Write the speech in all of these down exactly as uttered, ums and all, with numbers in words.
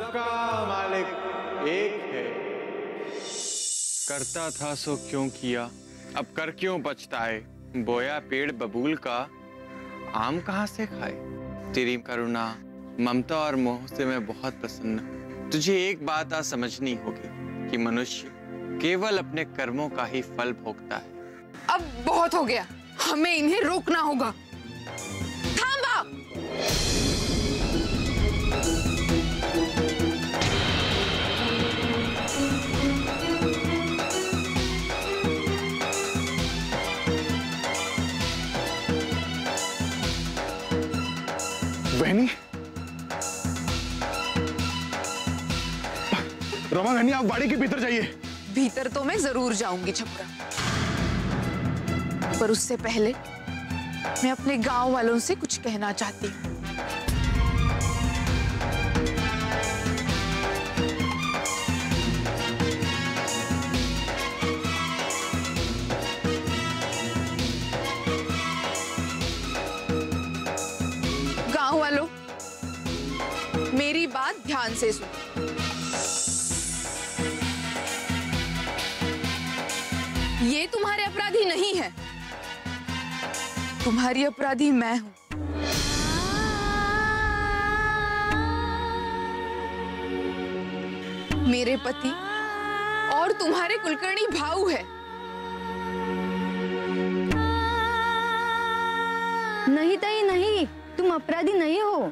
सबका मालिक एक है। करता था सो क्यों किया, अब कर क्यों पछताए। बोया पेड़ बबूल का, आम कहाँ से खाए। तेरी करुणा, ममता और मोह से मैं बहुत प्रसन्न हूँ। तुझे एक बात आज समझनी होगी कि मनुष्य केवल अपने कर्मों का ही फल भोगता है। अब बहुत हो गया, हमें इन्हें रोकना होगा। थांबा! बहनी, रमा बहनी, आप बाड़ी के भीतर जाइए। भीतर तो मैं जरूर जाऊंगी छपरा, पर उससे पहले मैं अपने गांव वालों से कुछ कहना चाहती हूँ। गांव वालों, मेरी बात ध्यान से सुनो। ये तुम्हारे अपराधी नहीं है, तुम्हारी अपराधी मैं हूं। मेरे पति और तुम्हारे कुलकर्णी भाऊ है। नहीं ताई नहीं, तुम अपराधी नहीं हो।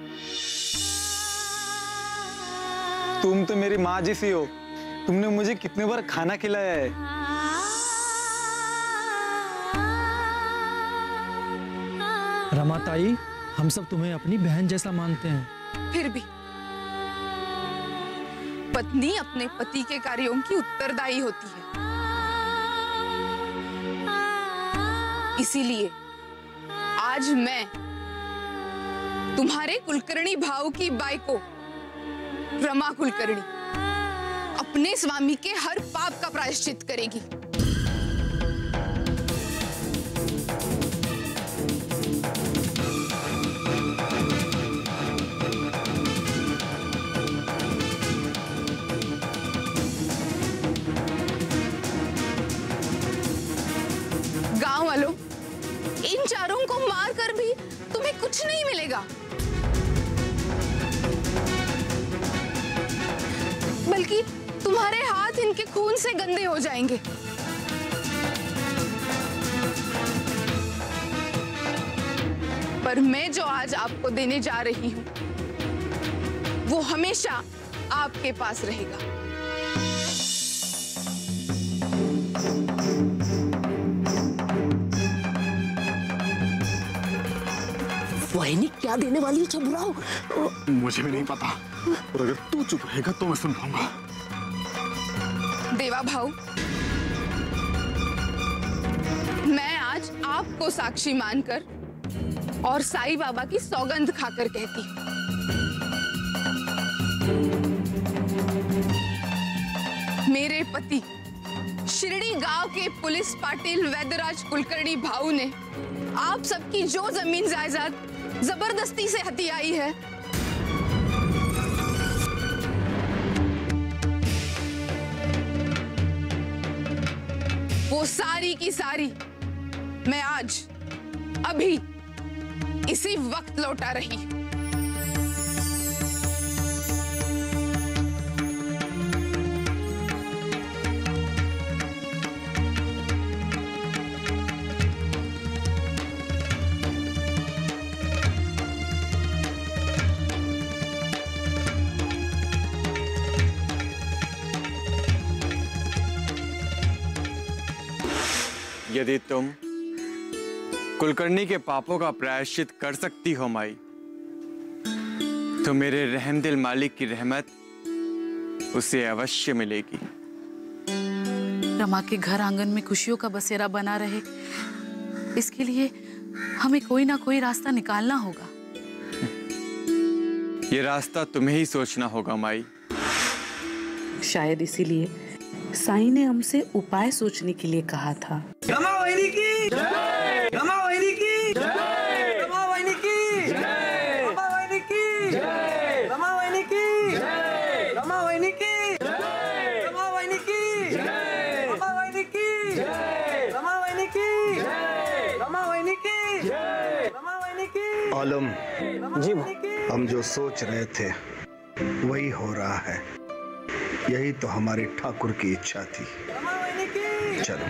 तुम तो मेरी माँ जैसी हो। तुमने मुझे कितने बार खाना खिलाया है। रमा ताई, हम सब तुम्हें अपनी बहन जैसा मानते हैं। फिर भी पत्नी अपने पति के कार्यों की उत्तरदायी होती है। इसीलिए आज मैं तुम्हारे कुलकर्णी भाव की बाइको रमा कुलकर्णी अपने स्वामी के हर पाप का प्रायश्चित करेगी। गांव वालों, इन चारों को मारकर भी तुम्हें कुछ नहीं मिलेगा, बल्कि तुम्हारे हाथ इनके खून से गंदे हो जाएंगे। पर मैं जो आज आपको देने जा रही हूं, वो हमेशा आपके पास रहेगा। वहनी क्या देने वाली है छबुराओ? मुझे भी नहीं पता, और अगर तू चुप रहेगा तो मैं सुन पाऊंगा। देवा भाऊ, मैं आज आपको साक्षी मानकर और साईं बाबा की सौगंध खाकर कहती हूँ, मेरे पति शिरडी गांव के पुलिस पाटिल वैद्यराज कुलकर्णी भाऊ ने आप सबकी जो जमीन जायदाद जबरदस्ती से हथियाई है, वो सारी की सारी मैं आज अभी इसी वक्त लौटा रही हूं। यदि तुम कुलकर्णी के पापों का प्रायश्चित कर सकती हो माई, तो मेरे रहमदिल मालिक की रहमत उसे अवश्य मिलेगी। रमा के घर आंगन में खुशियों का बसेरा बना रहे, इसके लिए हमें कोई ना कोई रास्ता निकालना होगा। ये रास्ता तुम्हें ही सोचना होगा माई। शायद इसीलिए साईं ने हमसे उपाय सोचने के लिए कहा था। रमा वहिनी की जय! रमा वहिनी की जय! रमा वहिनी की जय! रमा वहिनी की जय! रमा वहिनी की जय! आलम जी हम जो सोच रहे थे वही हो रहा है। यही तो हमारे ठाकुर की इच्छा थी। चलो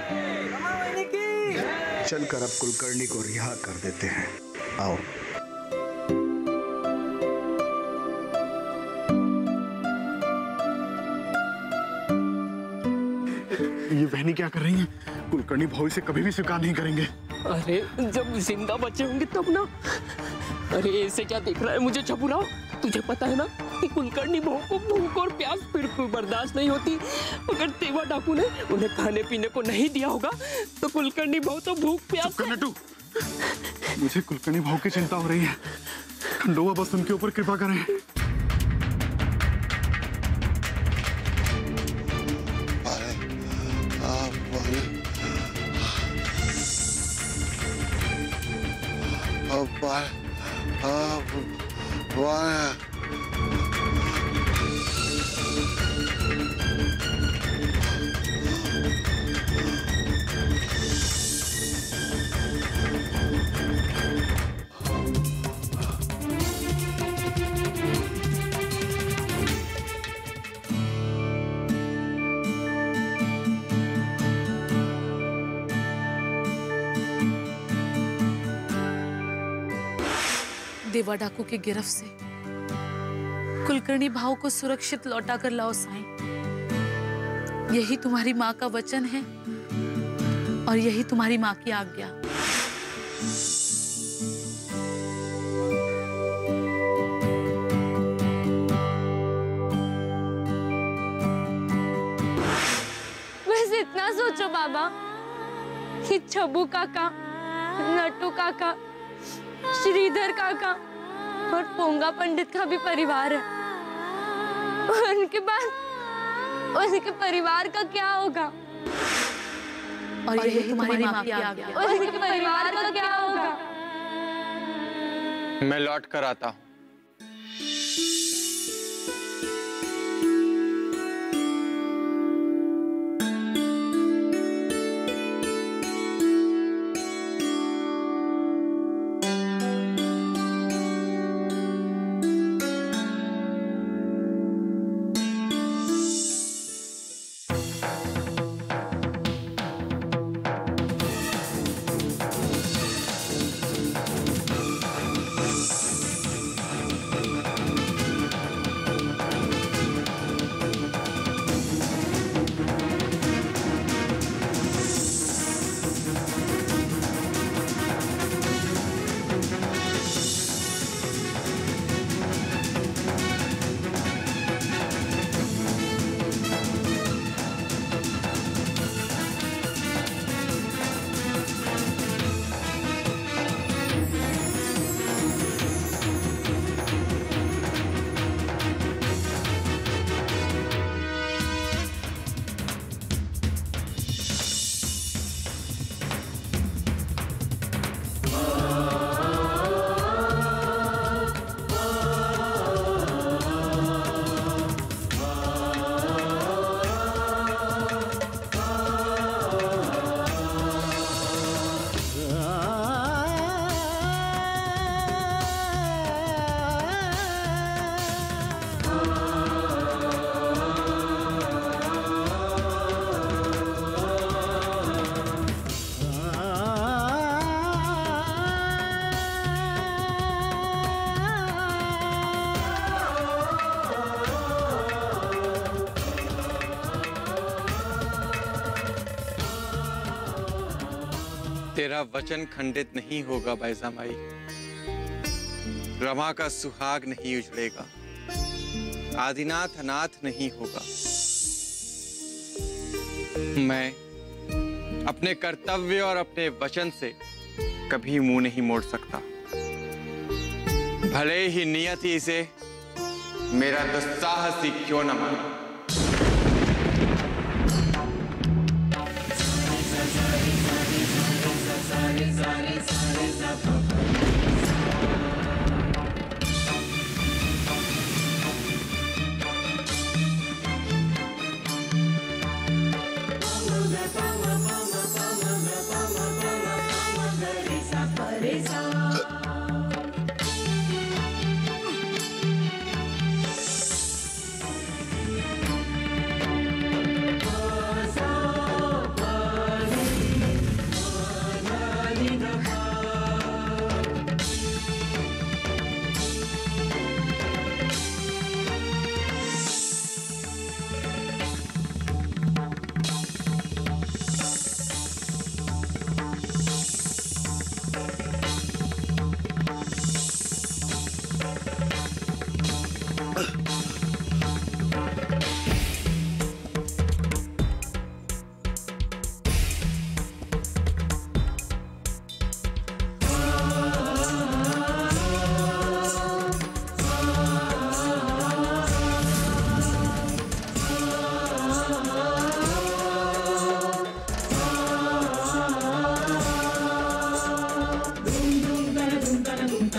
चलकर अब कुलकर्णी को रिहा कर देते हैं। आओ। ये बहनी क्या कर रही हैं? कुलकर्णी भाऊ इसे कभी भी स्वीकार नहीं करेंगे। अरे जब जिंदा बचे होंगे तब ना। अरे ऐसे क्या देख रहा है मुझे छपुरा? तुझे पता है ना कि कुलकर्णी भाऊ को भूख और प्यास बिल्कुल बर्दाश्त नहीं होती। अगर तेवा डाकू ने उन्हें खाने पीने को नहीं दिया होगा तो कुलकर्णी भाऊ तो भूख प्यास से... नटू, मुझे कुलकर्णी भाऊ की चिंता हो रही है। खंडोबा बस उनके ऊपर कृपा करें। देवा डाकू की गिरफ्त से कुलकर्णी भाव को सुरक्षित लौटा कर लाओ साईं। यही तुम्हारी माँ का वचन है और यही तुम्हारी माँ की आज्ञा। बस इतना सोचो बाबा कि छबू काका, नट्टू काका, श्रीधर काका और पोंगा पंडित का भी परिवार है। उनके बाद उनके परिवार का क्या होगा? और यही तुम्हारी माँ की आज्ञा। उनके परिवार का क्या होगा? मैं लौट कर आता हूँ। तेरा वचन खंडित नहीं होगा बैजा माई। रमा का सुहाग नहीं उजड़ेगा, आदिनाथ अनाथ नहीं होगा। मैं अपने कर्तव्य और अपने वचन से कभी मुंह नहीं मोड़ सकता, भले ही नियति इसे मेरा दुस्साहस ही क्यों न माने।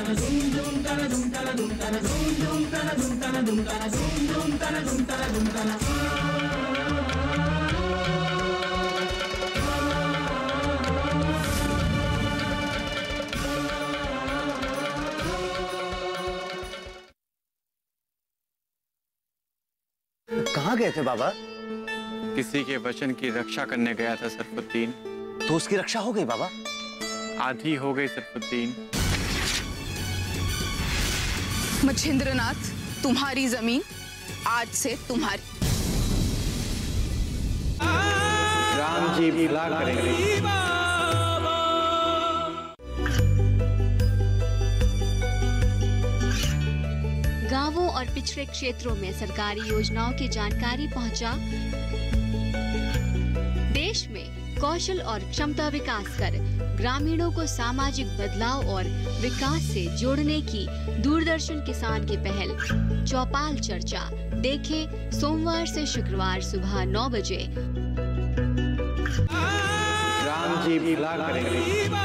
कहाँ गए थे बाबा? किसी के वचन की रक्षा करने गया था सरफुद्दीन। तो उसकी रक्षा हो गई बाबा? आधी हो गई सरफुद्दीन। मच्छिंद्रनाथ, तुम्हारी जमीन आज से तुम्हारी। राम जी भला करेंगे। गांवों और पिछड़े क्षेत्रों में सरकारी योजनाओं की जानकारी पहुंचा। देश में कौशल और क्षमता विकास कर ग्रामीणों को सामाजिक बदलाव और विकास से जोड़ने की दूरदर्शन किसान की पहल चौपाल चर्चा देखें सोमवार से शुक्रवार सुबह नौ बजे। राम जी भला करेंगे।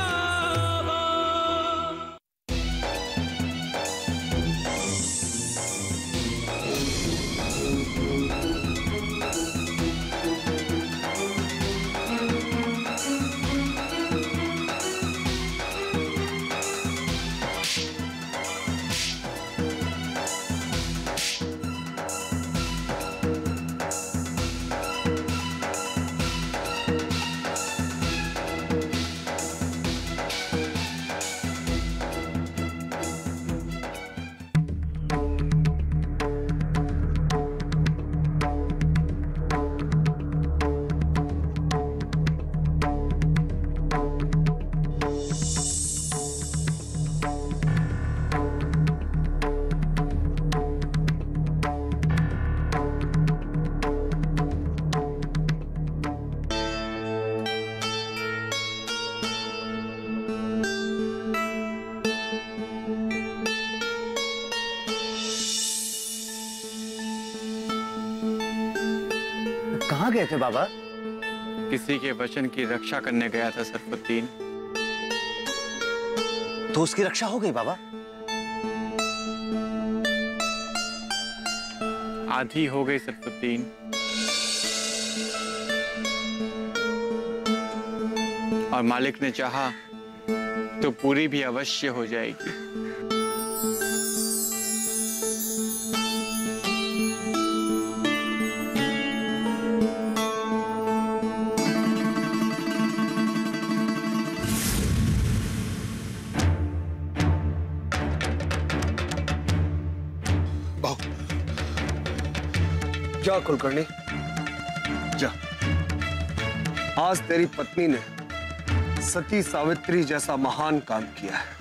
कहाँ गए थे बाबा? किसी के वचन की रक्षा करने गया था सरफुद्दीन। तो उसकी रक्षा हो गई बाबा? आधी हो गई सरफुद्दीन। और मालिक ने चाहा तो पूरी भी अवश्य हो जाएगी। जा कुलकर्णी, जा। आज तेरी पत्नी ने सती सावित्री जैसा महान काम किया है।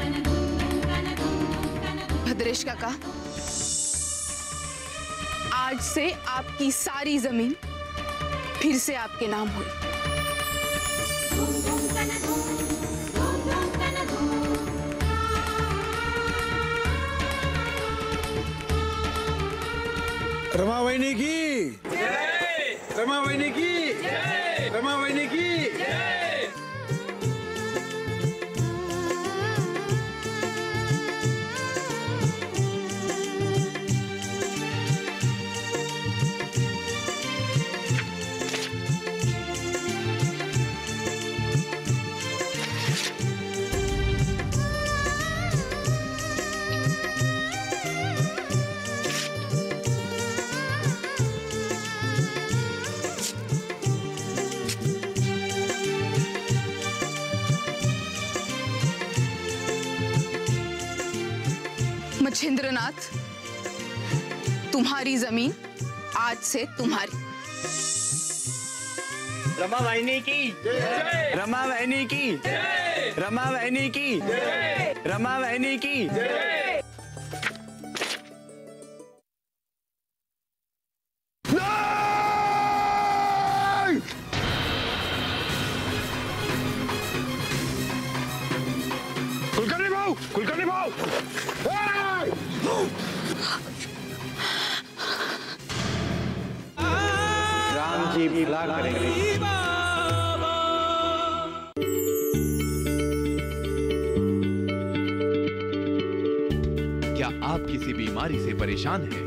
भद्रेश काका, आज आज से आपकी सारी जमीन फिर से आपके नाम हुई। रमा वहिनी की, रमा वहिनी की, रमा वहिनी की। मच्छिंद्रनाथ, तुम्हारी जमीन आज से तुम्हारी। रमा वाहिनी की, रमा वाहिनी की, रमा वाहिनी की, रमा वाहिनी की। कुलकर्णी भाऊ, कुलकर्णी भाऊ, राम जी भला करेंगे। क्या आप किसी बीमारी से परेशान हैं?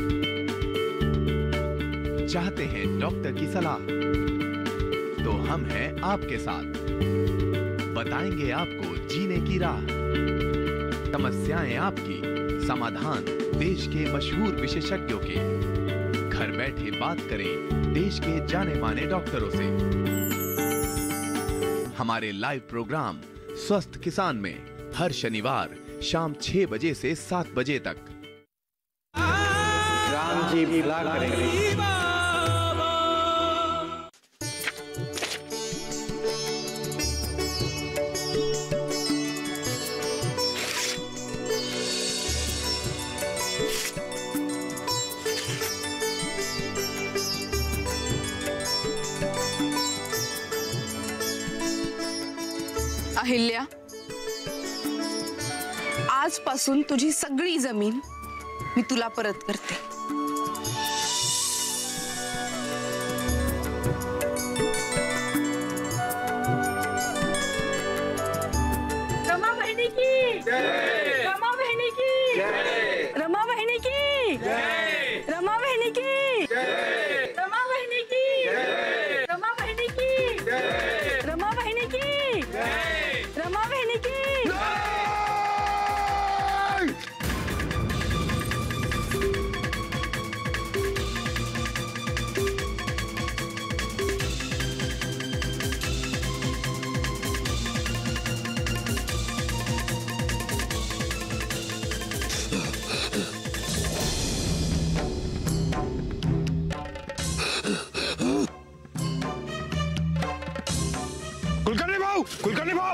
चाहते हैं डॉक्टर की सलाह? तो हम हैं आपके साथ, बताएंगे आपको जीने की राह। समस्याएं आपकी, समाधान देश के मशहूर विशेषज्ञों के। घर बैठे बात करें देश के जाने माने डॉक्टरों से। हमारे लाइव प्रोग्राम स्वस्थ किसान में हर शनिवार शाम छह बजे से सात बजे तक। राम जी भला करेंगे। अहिल्या, आजपासून तुझी सगळी जमीन मी तुला परत करते। रमा बहिनी की, रमा बहिनी की, रमा बहिनी की, रमा बहिनी की, रमा बहिनी की, रमा बहिनी की, रमा बहिनी की, रमा बहिनी की। कुलकर्णी भाऊ, कुलकर्णी भाऊ,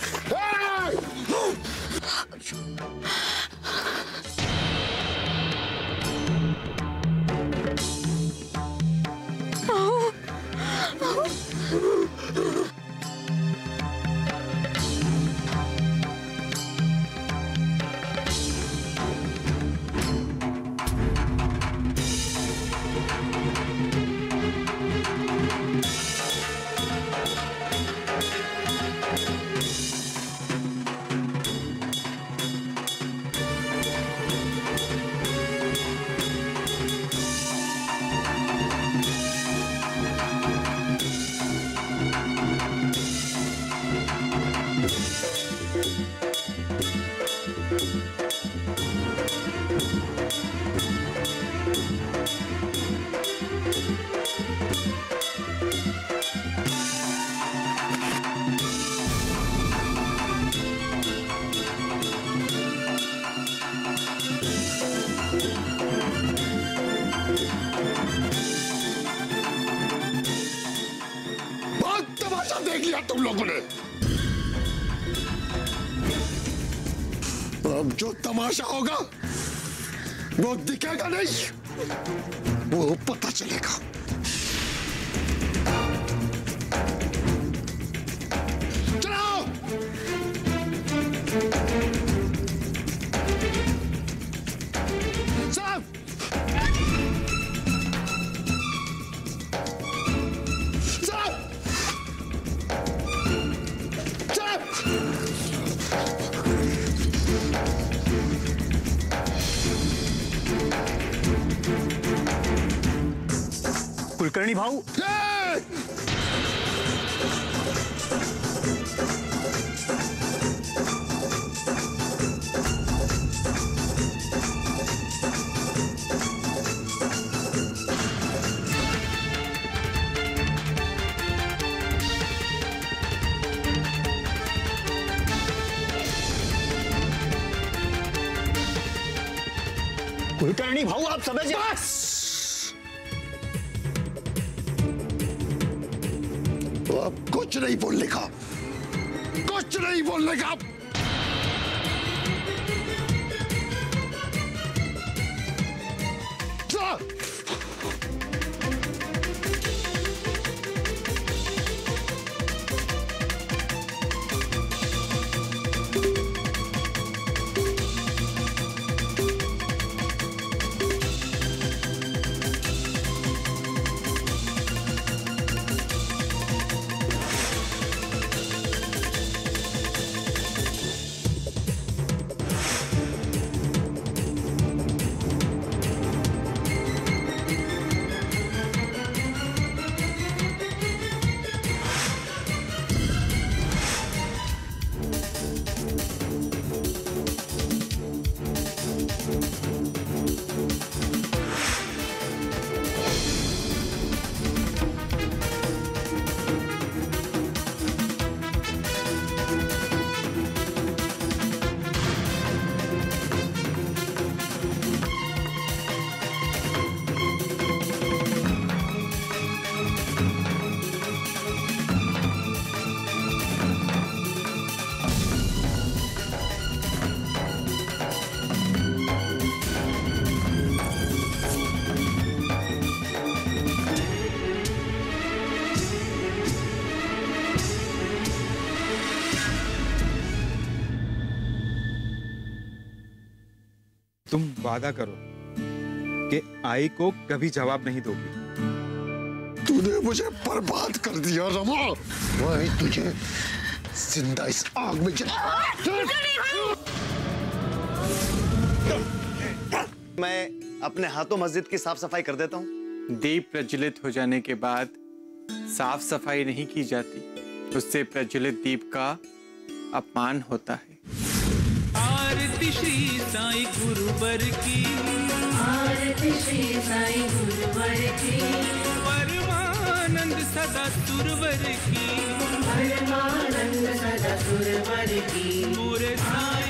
देख लिया तुम लोगों ने। अब जो तमाशा होगा वो दिखेगा नहीं। वो पता चलेगा। चलाओ। चलाओ। कुलकर्णी भाऊ, कुलकर्णी भाऊ आप समझ अब कुछ नहीं बोलने का, कुछ नहीं बोलने का। तुम वादा करो कि आई को कभी जवाब नहीं दोगी। तूने मुझे बर्बाद कर दिया रमा, वही तुझे जिंदा इस आग में जला। मैं अपने हाथों मस्जिद की साफ सफाई कर देता हूँ। दीप प्रज्वलित हो जाने के बाद साफ सफाई नहीं की जाती, उससे प्रज्वलित दीप का अपमान होता है। आरती श्री साईं गुरुवर की, आरती श्री साईं गुरुवर की, परमानंद सदा सुरवर की, परमानंद सदा सुरवर की, पूरे साईं